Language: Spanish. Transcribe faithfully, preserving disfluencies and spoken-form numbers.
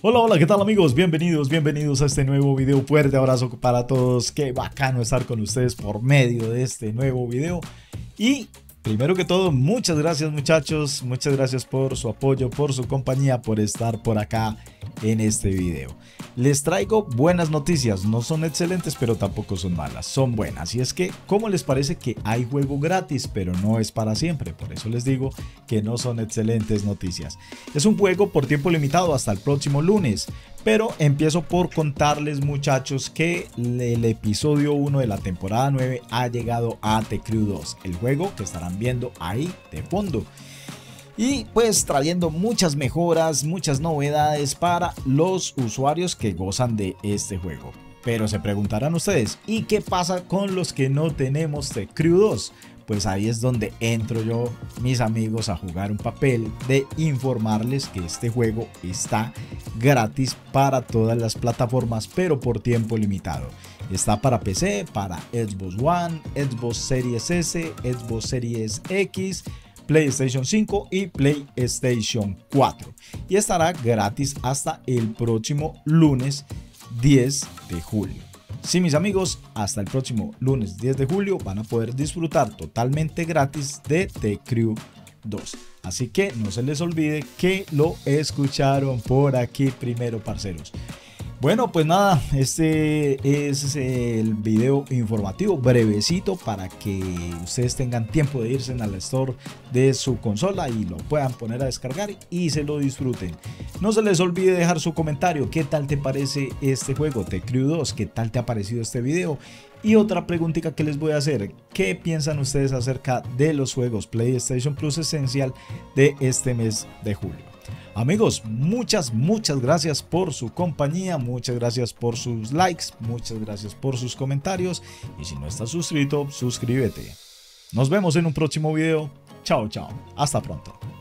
Hola, hola, ¿qué tal amigos? Bienvenidos, bienvenidos a este nuevo video. Fuerte abrazo para todos. Qué bacano estar con ustedes por medio de este nuevo video. Y primero que todo, muchas gracias muchachos. Muchas gracias por su apoyo, por su compañía, por estar por acá en este video. Les traigo buenas noticias. No son excelentes, pero tampoco son malas. Son buenas. Y es que, ¿cómo les parece que hay juego gratis? Pero no es para siempre. Por eso les digo que no son excelentes noticias. Es un juego por tiempo limitado hasta el próximo lunes. Pero empiezo por contarles muchachos que el episodio uno de la temporada nueve ha llegado a The Crew dos. El juego que estarán viendo ahí de fondo. Y pues trayendo muchas mejoras, muchas novedades para los usuarios que gozan de este juego. Pero se preguntarán ustedes, ¿y qué pasa con los que no tenemos The Crew dos? Pues ahí es donde entro yo, mis amigos, a jugar un papel de informarles que este juego está gratis para todas las plataformas, pero por tiempo limitado. Está para P C, para Xbox One, Xbox Series S, Xbox Series X, PlayStation cinco y PlayStation cuatro, y estará gratis hasta el próximo lunes diez de julio. Sí, mis amigos, hasta el próximo lunes diez de julio van a poder disfrutar totalmente gratis de The Crew dos. Así que no se les olvide que lo escucharon por aquí primero, parceros. Bueno, pues nada, este es el video informativo brevecito para que ustedes tengan tiempo de irse al store de su consola y lo puedan poner a descargar y se lo disfruten. No se les olvide dejar su comentario, ¿qué tal te parece este juego The Crew dos? ¿Qué tal te ha parecido este video? Y otra preguntita que les voy a hacer, ¿qué piensan ustedes acerca de los juegos PlayStation Plus Essential de este mes de julio? Amigos, muchas, muchas gracias por su compañía, muchas gracias por sus likes, muchas gracias por sus comentarios y si no estás suscrito, suscríbete. Nos vemos en un próximo video. Chao, chao. Hasta pronto.